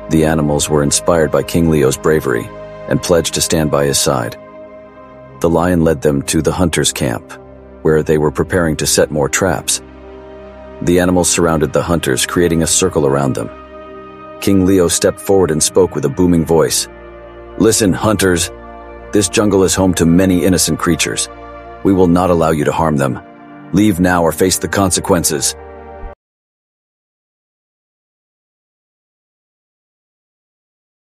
The animals were inspired by King Leo's bravery and pledged to stand by his side. The lion led them to the hunters' camp, where they were preparing to set more traps. The animals surrounded the hunters, creating a circle around them. King Leo stepped forward and spoke with a booming voice. "Listen, hunters. This jungle is home to many innocent creatures. We will not allow you to harm them. Leave now or face the consequences."